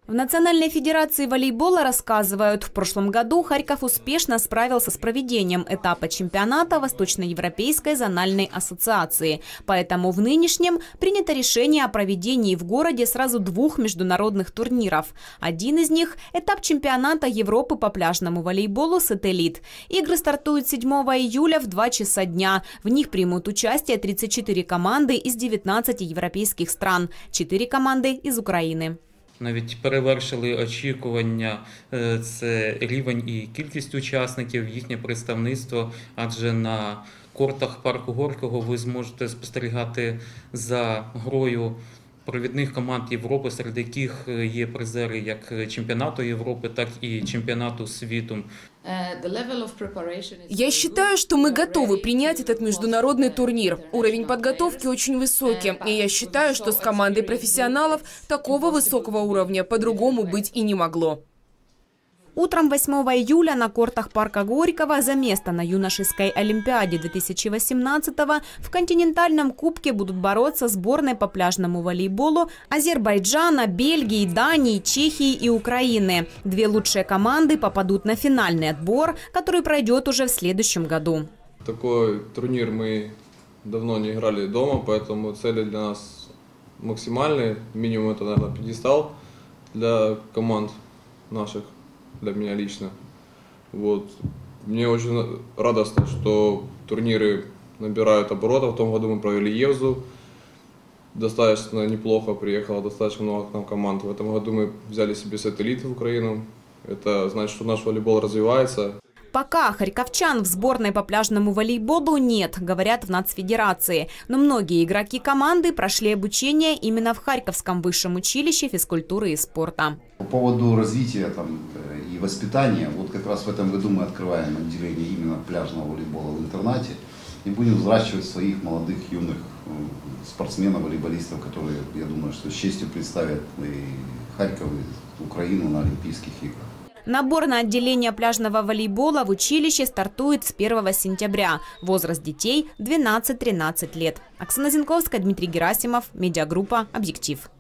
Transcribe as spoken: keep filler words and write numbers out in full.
В Национальной федерации волейбола рассказывают, в прошлом году Харьков успешно справился с проведением этапа чемпионата Восточноевропейской зональной ассоциации. Поэтому в нынешнем принято решение о проведении в городе сразу двух международных турниров. Один из них – этап чемпионата Европы по пляжному волейболу «Сателлит». Игры стартуют седьмого июля в два часа дня. В них примут участие тридцать четыре команды из девятнадцати европейских стран, четыре команды из Украины. Навіть перевершили очікування це рівень і кількість учасників, їхнє представництво, адже на кортах парку Горького ви зможете спостерігати за грою провідних команд Європи, серед яких є призери як чемпіонату Європи, так и чемпионату світу. Я считаю, что мы готовы принять этот международный турнир. Уровень подготовки очень высокий, и я считаю, что с командой профессионалов такого высокого уровня по-другому быть и не могло. Утром восьмого июля на кортах парка Горького за место на юношеской олимпиаде две тысячи восемнадцатого в континентальном кубке будут бороться сборные по пляжному волейболу Азербайджана, Бельгии, Дании, Чехии и Украины. Две лучшие команды попадут на финальный отбор, который пройдет уже в следующем году. Такой турнир мы давно не играли дома, поэтому цели для нас максимальные. Минимум это, наверное, пьедестал для команд наших. Для меня лично. Вот. Мне очень радостно, что турниры набирают оборотов. В том году мы провели Евзу. Достаточно неплохо приехало, достаточно много к нам команд. В этом году мы взяли себе «Сателлит» в Украину. Это значит, что наш волейбол развивается. Пока харьковчан в сборной по пляжному волейболу нет, говорят в Нацфедерации. Но многие игроки команды прошли обучение именно в Харьковском высшем училище физкультуры и спорта. По поводу развития там, и воспитания, вот как раз в этом году мы открываем отделение именно пляжного волейбола в интернате и будем взращивать своих молодых, юных спортсменов, волейболистов, которые, я думаю, что с честью представят и Харьков, и Украину на Олимпийских играх. Набор на отделение пляжного волейбола в училище стартует с первого сентября. Возраст детей – двенадцать-тринадцать лет. Оксана Зинковская, Дмитрий Герасимов, медиагруппа «Объектив».